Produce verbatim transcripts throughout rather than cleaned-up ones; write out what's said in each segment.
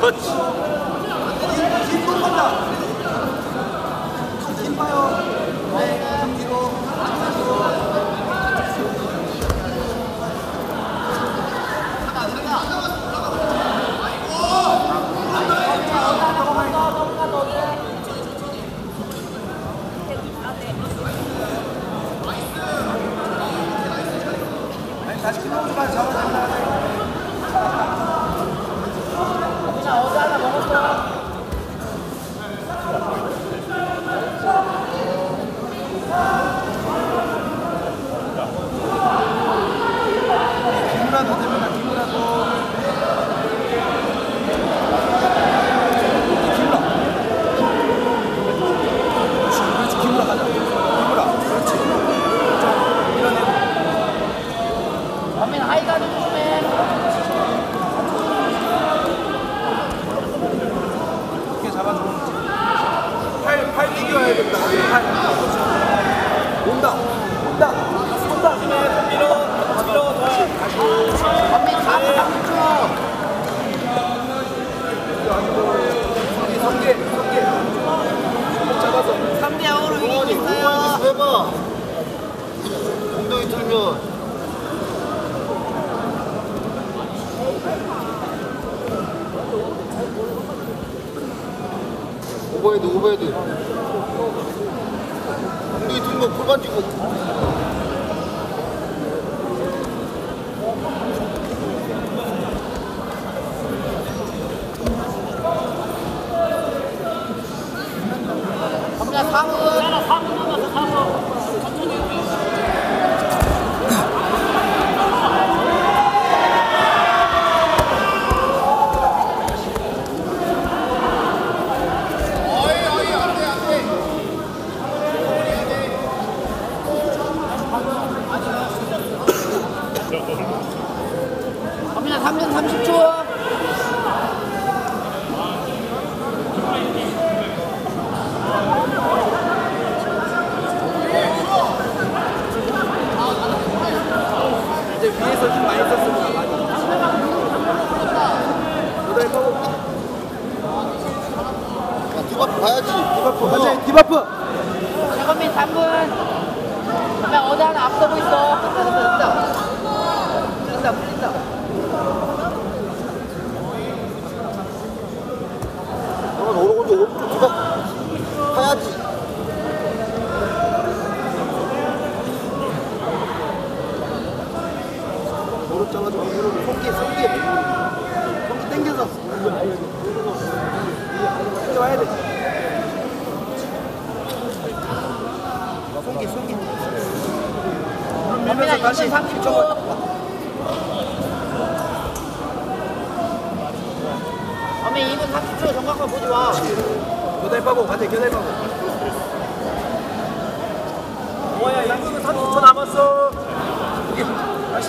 그렇지. 힘 간다. 힘 봐요. 네, 뒤로. 다시 클로즈만 잡아준다. 그냥 어제 하나 먹었어. 김우라도 됩니다. 김우라도. 김우라. 그렇지, 김우라 가자. 김우라. 그렇지. 밀어내고. 범민 하이가 조심해. 이렇게 잡아줘. 팔, 팔 튀겨야겠다. 팔. 온다. 온다. 온다. 밀어. 밀어. 다시. 범민 삼십 초. 성계. 성계. 잡아서. 삼 대 영으로 이기고 있어요. 해봐. 엉덩이 틀면. 오버헤드 오버헤드 엉덩이 틀면 골 만지고 범민아 사 분. 사 분 남았어. 사 분. 범민아 삼 분 삼십 초. 이제 위에서 힘 많이 썼으니까 많이. 노래 파고. 디바프 가야지 디바프 맞아, 디바프. 최건민 삼 분. 범민 어제 하나 앞서고 있어. 됐다 됐다 됐다. 풀린다 풀린다. 그러면 오른쪽 오른쪽 디바프 가야지 무릎 잡아주고 무릎 손기 손기 손기 당겨서 이제 와야 돼. 손기 손기 범민아 밀면서 다시 이 분 삼십 초. 범민 이 분 삼십 초 정각만 보지 마. 교대 파고 가자. 교대 파고. 뭐야 이 분은 삼십 초 남았어. 여기 다시.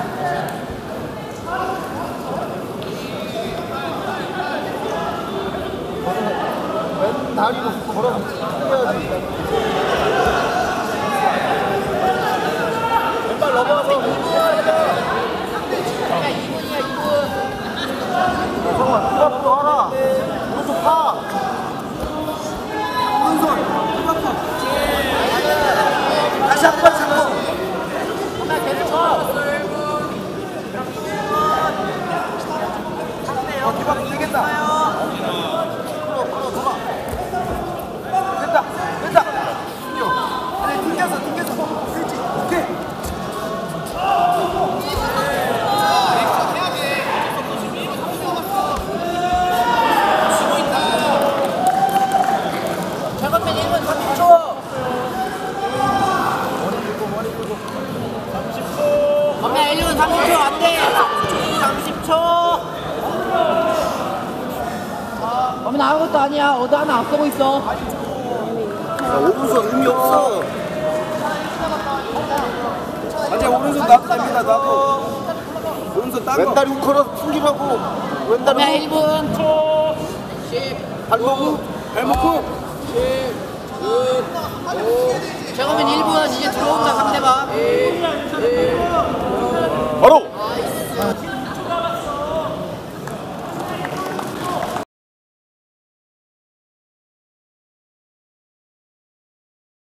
왼 다리로 걸어 해야지 왼발 넘어가서. 그러니까 이 분이야 이 분. 성아 디바프 하라 오른쪽 파 오른손 디바프. 다시 한 번 잡고. 범민아 계속 가. 어, 디바프 되겠다. 됐다. 됐다. 아니 튕겨서 튕겨서. 그렇지. 오케이. 최건민 일 분 삼십 초. 범민아 일 분 삼십 초 안돼. 삼십 초. 범민아 아무것도 아니야. 어제 하나 앞서고 있어. 야, 오른손 의미 없어 맞아, 오른손 놔도 됩니다. 놔도. 오른손 딴 거. 왼다리 우컬어서 튕기라고 왼다리 범민아 일 분. 발목으로 발목 쿵. 최건민 일 분 이제 들어온다 상대방.